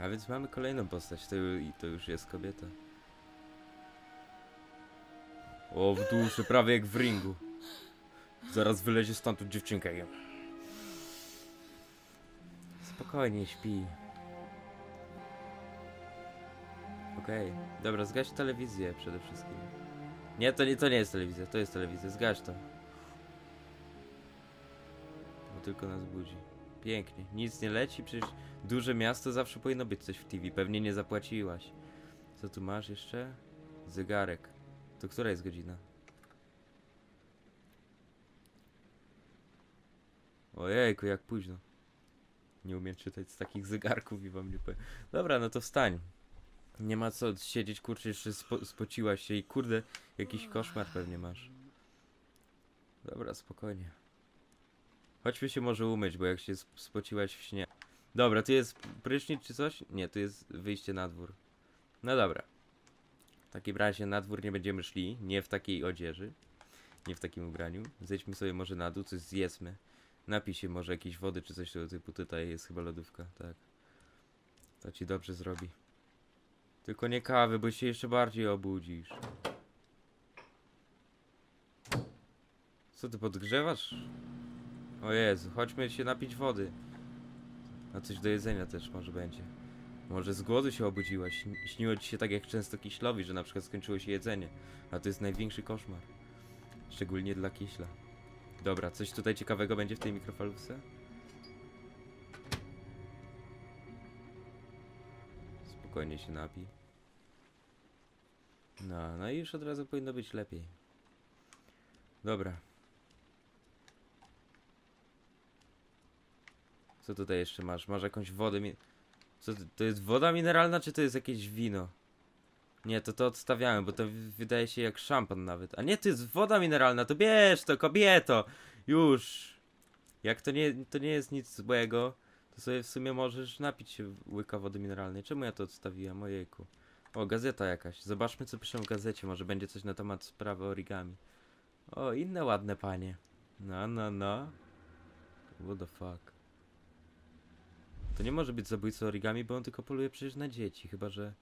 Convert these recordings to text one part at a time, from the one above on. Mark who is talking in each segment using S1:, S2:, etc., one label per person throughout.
S1: A więc mamy kolejną postać, to już jest kobieta. O, w duszy, prawie jak w ringu. Zaraz wylezie stamtąd dziewczynka. Spokojnie, śpi. Okej, dobra, zgaś telewizję przede wszystkim. Nie, to nie jest telewizja, to jest telewizja, zgaś to. Bo tylko nas budzi. Pięknie, nic nie leci, przecież duże miasto zawsze powinno być coś w TV, pewnie nie zapłaciłaś. Co tu masz jeszcze? Zegarek. To która jest godzina? Ojejku, jak późno. Nie umiem czytać z takich zegarków i wam nie powiem. Dobra, no to wstań. Nie ma co siedzieć, kurczę, jeszcze spociłaś się i kurde, jakiś koszmar pewnie masz. Dobra, spokojnie. Chodźmy się może umyć, bo jak się spociłaś w śnie. Dobra, tu jest prysznic czy coś? Nie, tu jest wyjście na dwór. No dobra. W takim razie na dwór nie będziemy szli, nie w takiej odzieży. Nie w takim ubraniu. Zejdźmy sobie może na dół, coś zjedzmy. Napij się może jakiejś wody czy coś tego typu. Tutaj jest chyba lodówka, tak. To ci dobrze zrobi. Tylko nie kawy, bo się jeszcze bardziej obudzisz. Co ty podgrzewasz? O Jezu, chodźmy się napić wody. A coś do jedzenia też może będzie. Może z głodu się obudziłaś. Śniło ci się tak jak często Kiślowi, że na przykład skończyło się jedzenie. A to jest największy koszmar. Szczególnie dla Kiśla. Dobra, coś tutaj ciekawego będzie w tej mikrofalówce? Spokojnie się napij. No i już od razu powinno być lepiej. Dobra. Co tutaj jeszcze masz? Masz jakąś wodę Co to jest woda mineralna, czy to jest jakieś wino? Nie, to odstawiałem, bo to wydaje się jak szampan nawet. A nie, to jest woda mineralna, to bierz to, kobieto! Już! Jak to nie jest nic złego, to sobie w sumie możesz napić się łyka wody mineralnej. Czemu ja to odstawiłem? Ojejku. O, gazeta jakaś. Zobaczmy, co piszą w gazecie. Może będzie coś na temat sprawy origami. O, inne ładne panie. No. What the fuck. To nie może być zabójca origami, bo on tylko poluje przecież na dzieci. Chyba, że...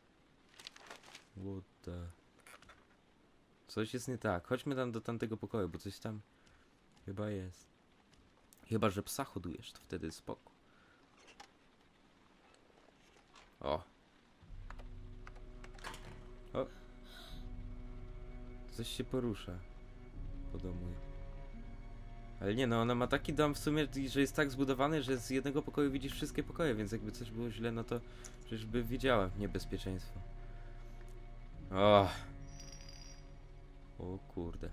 S1: What the... Coś jest nie tak. Chodźmy tam do tamtego pokoju, bo coś tam... Chyba jest. Chyba, że psa hodujesz, to wtedy spoko. O. Coś się porusza po domu. Ale nie no, ona ma taki dom w sumie, że jest tak zbudowany, że z jednego pokoju widzisz wszystkie pokoje, więc jakby coś było źle, no to przecież by widziała niebezpieczeństwo. O kurde.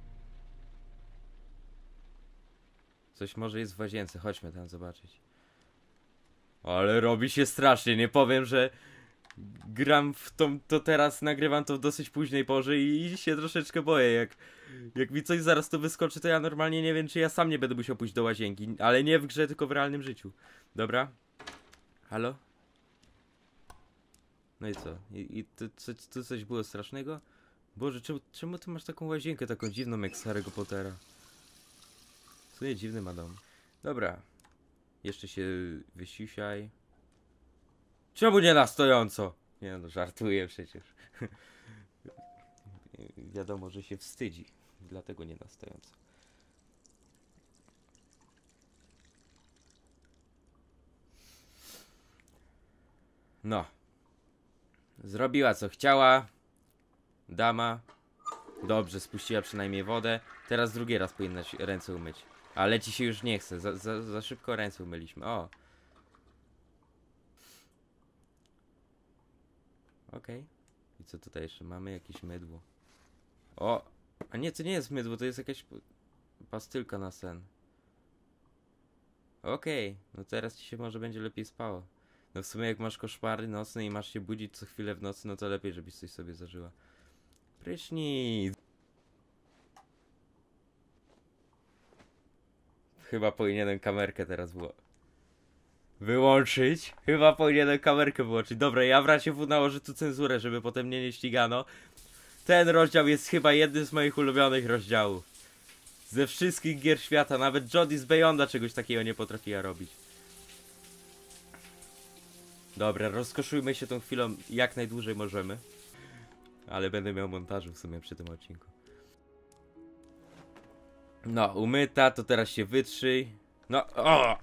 S1: Coś może jest w łazience, chodźmy tam zobaczyć. Ale robi się strasznie, nie powiem, że gram w to teraz, nagrywam to w dosyć późnej porze i się troszeczkę boję, jak mi coś zaraz to wyskoczy, to ja normalnie nie wiem, czy ja sam nie będę musiał pójść do łazienki, ale nie w grze, tylko w realnym życiu. Dobra? Halo? No i co? I tu coś było strasznego? Boże, czemu ty masz taką łazienkę, taką dziwną jak z Harry'ego Pottera? Co nie dziwny ma dom. Dobra. Jeszcze się wysiusiaj. Czemu nie na stojąco? Nie no, żartuję przecież. Wiadomo, że się wstydzi. Dlatego nie na stojąco. No. Zrobiła co chciała. Dama. Dobrze, spuściła przynajmniej wodę. Teraz drugi raz powinnaś ręce umyć. Ale ci się już nie chce. Za szybko ręce umyliśmy. O. Okej. I co tutaj jeszcze mamy? Jakieś mydło. O! A nie, to nie jest mydło, to jest jakaś pastylka na sen. Okej. No teraz ci się może będzie lepiej spało. No w sumie jak masz koszmary nocne i masz się budzić co chwilę w nocy, no to lepiej, żebyś coś sobie zażyła. Prysznic! Chyba powinienem kamerkę teraz wyłączyć. Chyba powinienem kamerkę wyłączyć. Dobra, ja w razie W nałożę tu cenzurę, żeby potem mnie nie ścigano. Ten rozdział jest chyba jednym z moich ulubionych rozdziałów. Ze wszystkich gier świata. Nawet Jodie's Beyonda czegoś takiego nie potrafiła robić. Dobra, rozkoszujmy się tą chwilą jak najdłużej możemy. Ale będę miał montażu w sumie przy tym odcinku. No, umyta, to teraz się wytrzyj. No, o!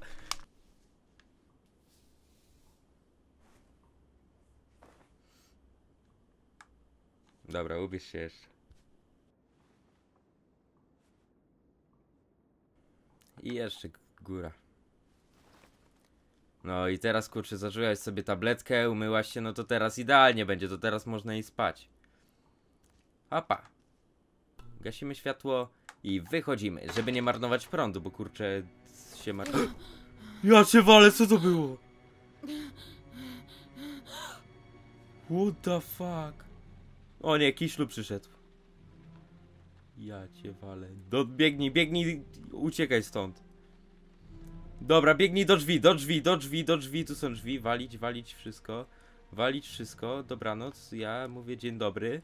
S1: Dobra, ubierz się jeszcze. I jeszcze góra. No i teraz kurczę, zażyłaś sobie tabletkę, umyłaś się, no to teraz idealnie będzie, to teraz można i spać. Opa. Gasimy światło i wychodzimy, żeby nie marnować prądu, bo kurczę się marnuje. Ja cię walę, co to było? What the fuck? O nie, Kiszlu przyszedł. Ja cię walę. Biegnij, biegnij, uciekaj stąd. Dobra, biegnij do drzwi, do drzwi, do drzwi, do drzwi. Tu są drzwi, walić, walić wszystko. Walić wszystko, dobranoc, ja mówię dzień dobry.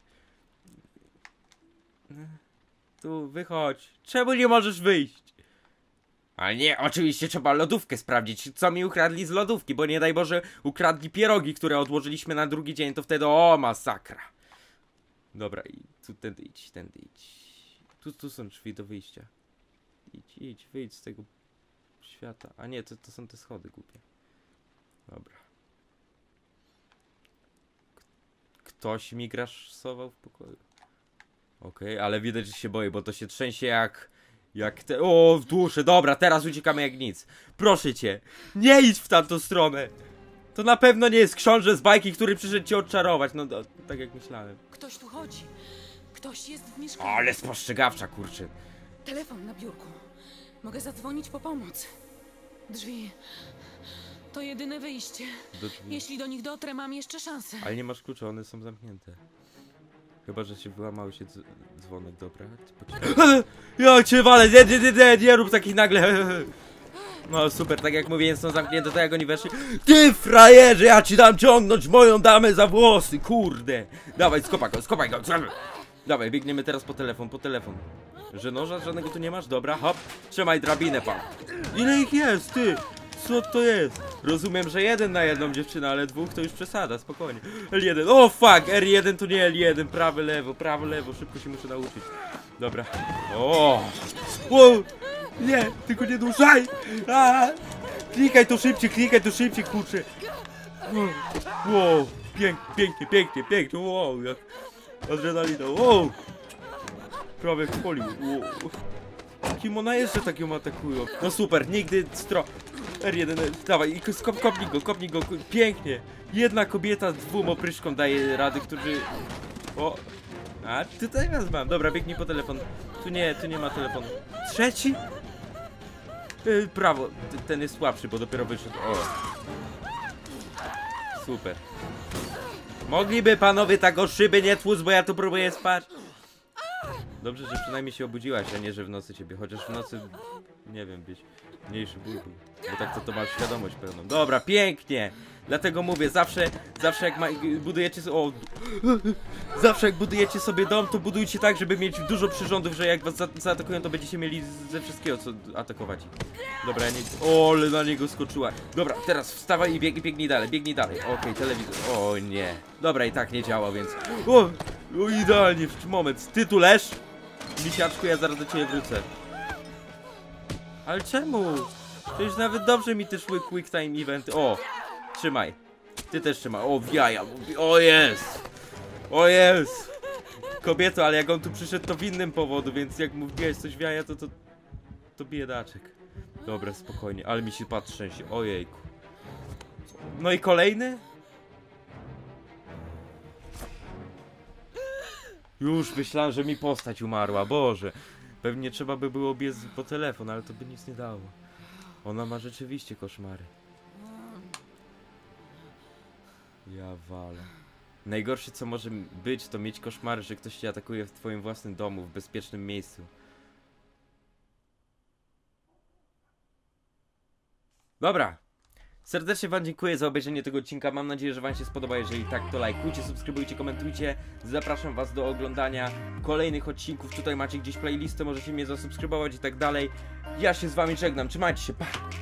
S1: Tu, wychodź. Czemu nie możesz wyjść? A nie, oczywiście trzeba lodówkę sprawdzić, co mi ukradli z lodówki, bo nie daj Boże ukradli pierogi, które odłożyliśmy na drugi dzień, to wtedy o masakra. Dobra, i tu tędy idź, tędy idź. Tu są drzwi do wyjścia. Idź, idź, wyjdź z tego świata. A nie, to są te schody głupie. Dobra. Ktoś mi graszował w pokoju. Okej, ale widać, że się boję, bo to się trzęsie jak te... O, w duszy, dobra, teraz uciekamy jak nic. Proszę cię, nie idź w tamtą stronę. To na pewno nie jest książę z bajki, który przyszedł cię odczarować. No, tak jak myślałem.
S2: Ktoś tu chodzi. Ktoś jest w mieszkaniu.
S1: Ale spostrzegawcza, kurczę.
S2: Telefon na biurku. Mogę zadzwonić po pomoc. Drzwi. To jedyne wyjście.
S1: Do drzwi.
S2: Jeśli do nich dotrę, mam jeszcze szansę.
S1: Ale nie masz klucza, one są zamknięte. Chyba, że się wyłamały się dzwonek, dobra? Ja cię walę, nie rób takich nagle. No super, tak jak mówiłem, są zamknięte, tak jak oni weszli. Ty frajerze, ja ci dam ciągnąć moją damę za włosy, kurde. Dawaj, skopaj go. Dawaj, biegniemy teraz po telefon. Że noża żadnego tu nie masz? Dobra, hop. Trzymaj drabinę, pan. Ile ich jest, ty? Co to jest? Rozumiem, że jeden na jedną dziewczynę, ale dwóch to już przesada, spokojnie. L1, o fuck, R1 to nie L1, prawy, lewo, szybko się muszę nauczyć. Dobra. O! Nie, tylko nie duszaj! Klikaj to szybciej, kurczę. Wow, pięknie, wow, jak adrenalina, wow! Prawie wpolił, wow. Kim ona jest, że tak ją atakują? No super, nigdy R1, dawaj, kopnij go, pięknie. Jedna kobieta z 2 opryszkom daje rady, którzy... O! A, tutaj was mam. Dobra, biegnij po telefon. Tu nie ma telefonu. Trzeci? Prawo, ten jest słabszy, bo dopiero wyszedł. O! Super. Mogliby panowie tak o szyby nie tłuc, bo ja tu próbuję spać. Dobrze, że przynajmniej się obudziłaś, a nie, że w nocy ciebie. Chociaż w nocy, nie wiem, być mniejszy ból był. Bo tak to masz świadomość pełną. Dobra, pięknie! Dlatego mówię, zawsze jak budujecie... O! Zawsze jak budujecie sobie dom, to budujcie tak, żeby mieć dużo przyrządów, że jak was zaatakują, to będziecie mieli ze wszystkiego, co atakować. Dobra, ja nie... O, ale na niego skoczyła. Dobra, teraz wstawaj i biegnij dalej. Okej, telewizor. O nie. Dobra, i tak nie działa, więc... O, idealnie, moment. Ty tu leż? Misiaczku, ja zaraz do ciebie wrócę. Ale czemu? Przecież nawet dobrze mi te szły quick time eventy. O, trzymaj. Ty też trzymaj. O, w jaja. O jest. Kobieto, ale jak on tu przyszedł, to w innym powodu, więc jak mu wbijałeś coś w jaja, to biedaczek. Dobra, spokojnie, ale mi się patrzy się. Ojejku. No i kolejny? Już myślałem, że mi postać umarła, Boże. Pewnie trzeba by było biec po telefon, ale to by nic nie dało. Ona ma rzeczywiście koszmary. Ja walę. Najgorsze co może być, to mieć koszmary, że ktoś cię atakuje w twoim własnym domu, w bezpiecznym miejscu. Dobra. Serdecznie wam dziękuję za obejrzenie tego odcinka. Mam nadzieję, że wam się spodoba. Jeżeli tak, to lajkujcie, subskrybujcie, komentujcie. Zapraszam was do oglądania kolejnych odcinków. Tutaj macie gdzieś playlistę, możecie mnie zasubskrybować i tak dalej. Ja się z wami żegnam. Trzymajcie się, pa!